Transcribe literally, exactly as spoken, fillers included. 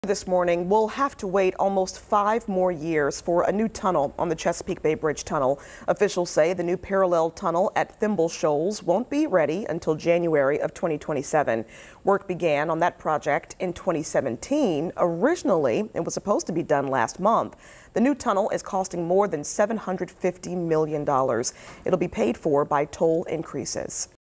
This morning, we'll have to wait almost five more years for a new tunnel on the Chesapeake Bay Bridge-Tunnel. Officials say the new parallel tunnel at Thimble Shoals won't be ready until January of twenty twenty-seven. Work began on that project in twenty seventeen. Originally, it was supposed to be done last month. The new tunnel is costing more than seven hundred fifty million dollars. It'll be paid for by toll increases.